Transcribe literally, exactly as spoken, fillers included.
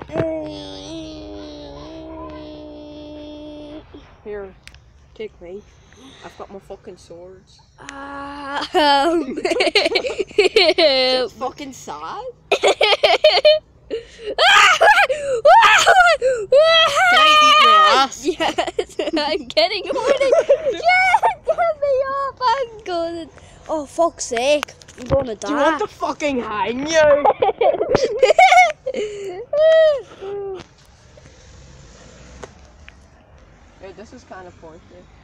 Here, take me. I've got my fucking swords. Um, It's fucking sad. Can I eat your ass? Yes, I'm getting horny. Yes, get me off. I'm going. Oh, fuck's sake. I'm gonna die. Do you want to fucking hang you? Hey, this is kind of pointless.